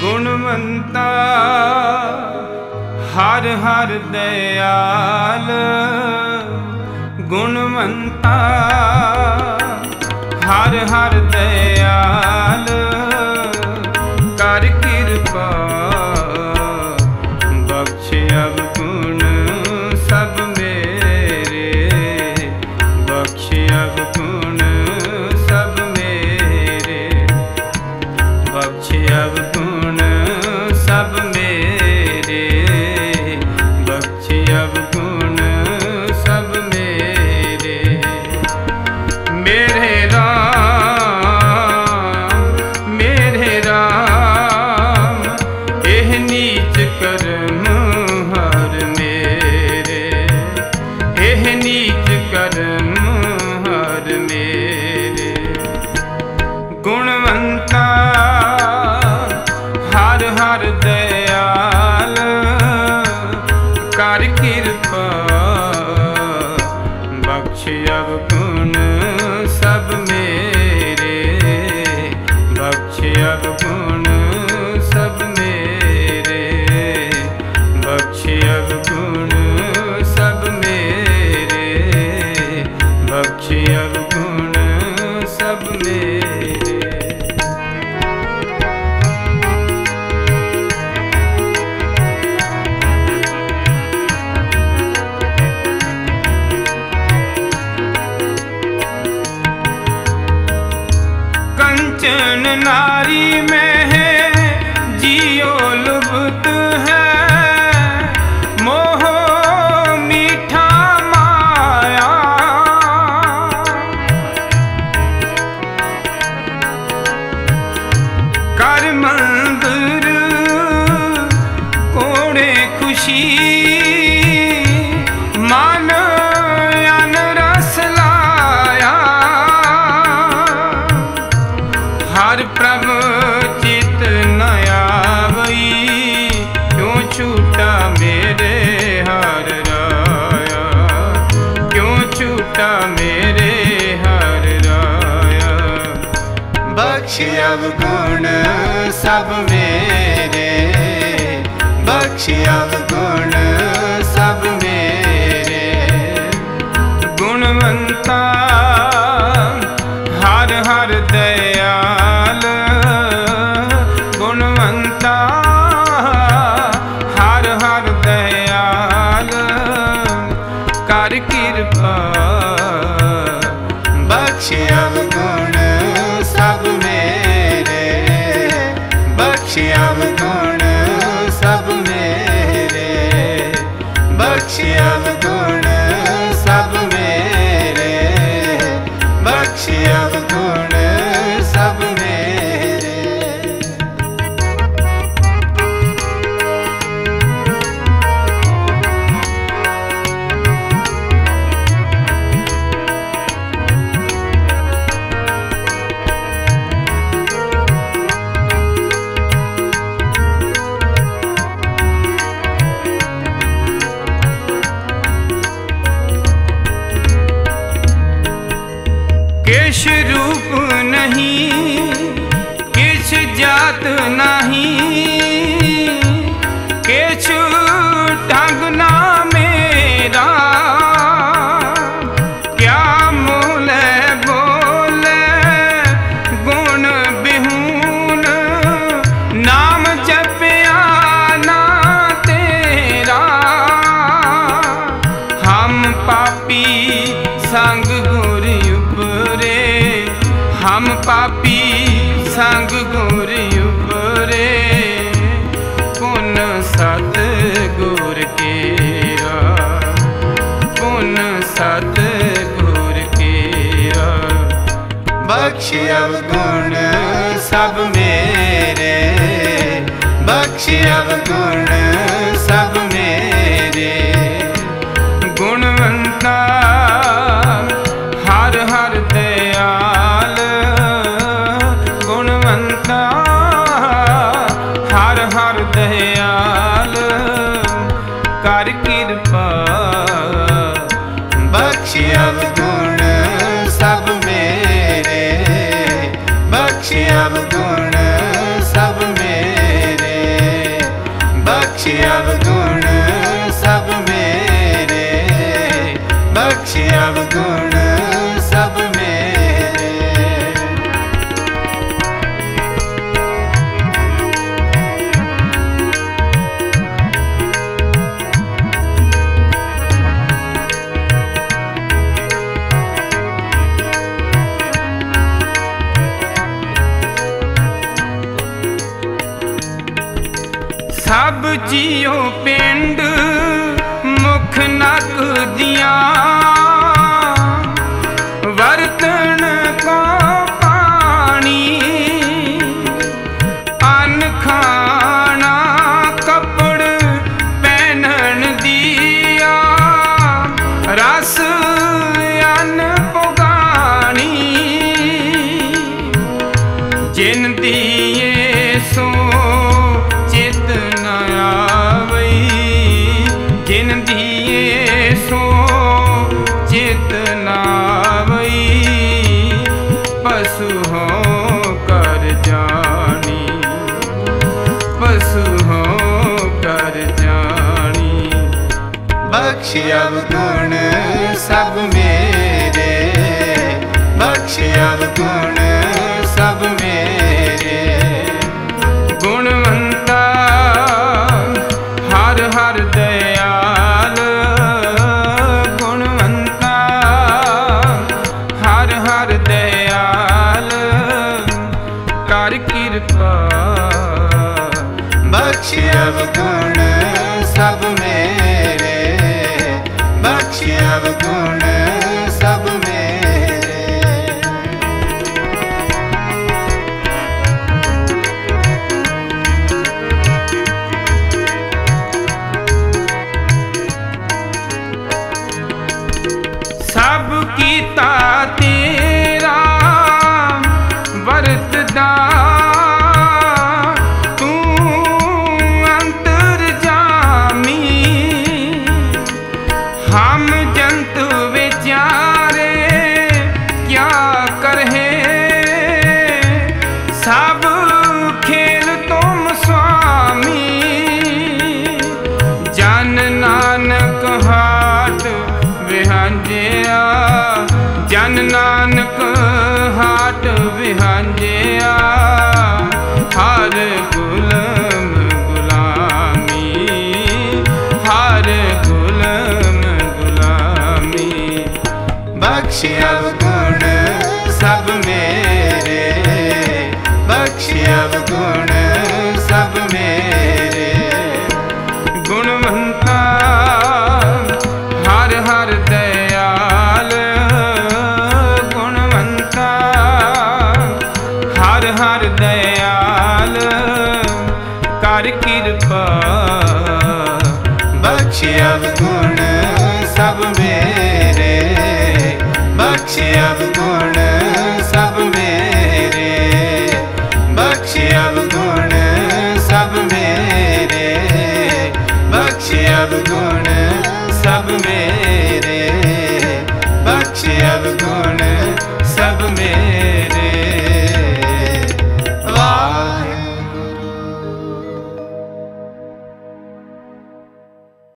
गुणवंता हर हर दयाल, गुणवंता हर हर दयाल, कर कृपा बख्श अवगुण सब मेरे, बख्श अवगुण सब मेरे, बख्श अवगुण सब मेरे, बख्श अवगुण सब मेरे। मेरे राम एह नीच कर्म हर मेरे, एह नीच कर्म हर मेरे। गुणवंता हर हर दयाल, कर कृपा बख्श अवगुण सब मेरे, बख्श अवगुण सब मेरे, बख्श अवगुण सब मेरे, बख्श अवगुण सब मेरे। कंचन नारी में है जियो लुब्ध है, मोह मीठा माया। कर मंदिर कोड़े खुशी, मान अन रस लाया। हर प्रभ चित नया वही, क्यों छूटा मेरे हर राया, क्यों छूटा मेरे हर राया। बख्श अवगुण सब मेरे, बख्श अवगुण सब मेरे। गुणवंता हर हर दयाल, गुणवंता हर हर दयाल, कर कृपा बख्श अवगुण सब मेरे, बख्श अवगुण सब मेरे, बख्श अवगुण सब मेरे, बख्श अवगुण सब मेरे। किछ रूप नहीं, किछ जात नहीं, किछ ढंग ना मेरा। क्या मूल बोले गुण बिहून, नाम जपया ना तेरा। हम पापी संग गुर उपरे, हम पापी संग गुर उपरे। पुन सत गुर केरा, पुन सत गुर केरा। बख्श अवगुण सब मेरे, बख्श अवगुण सब मेरे। गुणवंता हर हर दयाल, गुणवंता हर हर दयाल, कर कृपा बख्श अवगुण सब मेरे, बख्श अवगुण सब मेरे। जियो पिंड मुख नक दियां वरतन को पानी अन्न खाना कपड़ पहनन दिया रस अन्न पुगानी जिन दिए सो चित न आवई जिन दिए सो चित न आवई पशु हो कर जानी पशु हो कर जानी बख्श अवगुण सब मेरे बख्श अवगुण सब मेरे गुणवंता हर हर दयाल गुणवंता हर हर दयाल कर कृपा बख्श अवगुण सब मेरे बख्श अवगुण सब मेरे सब कीता तेरा वरतदा तू अंतर जामी हम जंतु बेचारे क्या करहे सब खेल तुम स्वामी जन नानक हाट विहांजिया जन नानक हाट विहांजिया हर गुलाम गुलामी हर गुलाम गुलामी बख्श अवगुण सब मेरे बख्श अवगुण सब मेरे गुणवंता हर हर दयाल गुणवंता हर हर दयाल कर कृपा बख्श अवगुण सब मेरे बख्श अवगुण